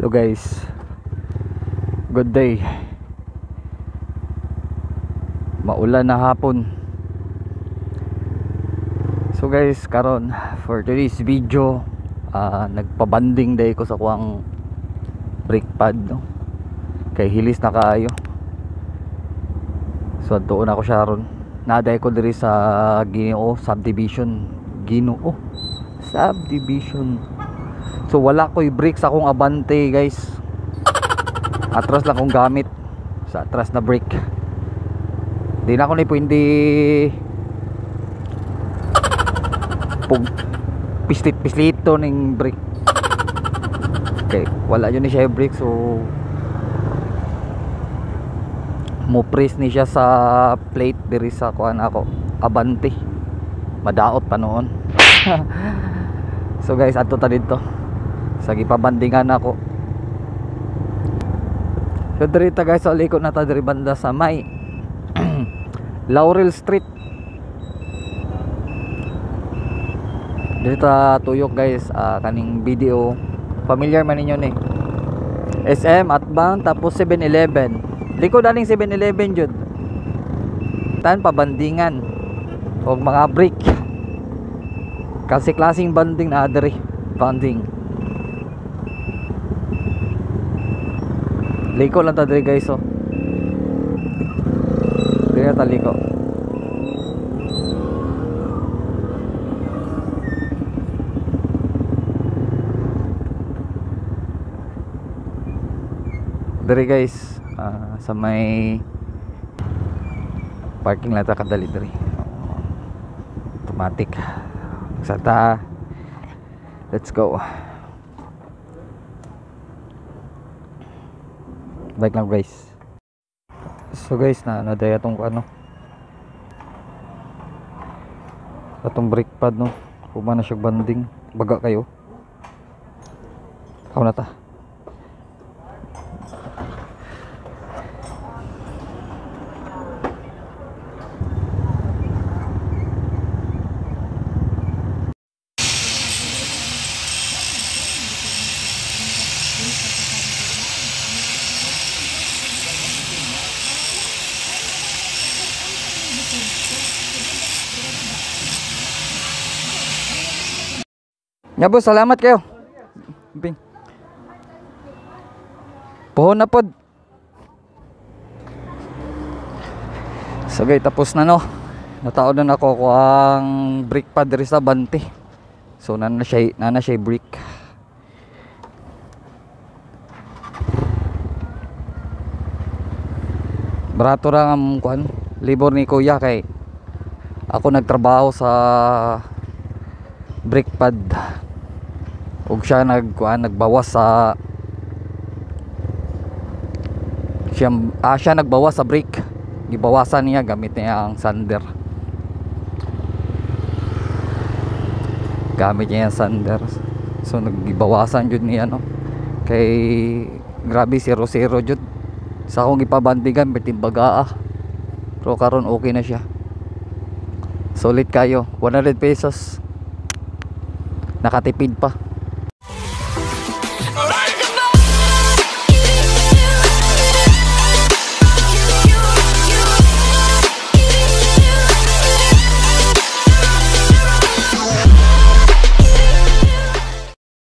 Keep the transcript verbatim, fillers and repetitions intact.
Hello guys, good day. Maulan na hapon. So guys, karon for today's video, uh, nagpabanding day ko sa kuang brake pad, no? Kay hilis na kaayo. So doon ako siya ron. Naday ko diri sa Ginoo subdivision. Ginoo subdivision. So wala ko'y brake sa akong Abante guys. Atras lang kong gamit sa atras na brake. Di na ako ni pwede pug pislit pislito ning brake. Okay, wala yun ni siya brake, so mo press ni siya sa plate diri sa kuan ako Abante. Madaot pa noon. So guys, adto ta dito sa gipabandingan ako. So diri ta guys, sa likod na ta diri banda sa may Laurel Street. Dito ta tuyok guys, uh, kaning video familiar man ninyo ni S M Atbang tapos seven eleven. Likod aning seven eleven jud. Tan pabandingan og mga brake. Kasi klaseng banding na diri, banding. Liko lang ta diri guys, oh. Diri ta liko. Diri guys, uh, sa may parking lot ta kadali diri. Automatic. Sata. Let's go. Bike lang guys. So guys, na naday atong ano, atong brake pad, no. Kuma na siya banding. Baga kayo. Kao na ta. Ya boss, salamat kayo. Bing. Pohon na pod. So guys, tapos na, no. Nataon na ako ko ang brake pad diri sa Abante. So nana siya, nana siya brake. Barato ra ang kuan, libor ni kuya kay ako nagtrabaho sa brake pad. Ug siya nagkuan nagbawas sa siya, ah, siya nagbawas sa brake. Gibawasan niya gamit niya ang sander. Gamit niya ang sander. So naggibawasan jud niya, no. Kay grabe zero zero jud. Sa akong gipabandigan bitin bagaa. Pero karon okay na siya. Solid kayo, one hundred pesos. Nakatipid pa.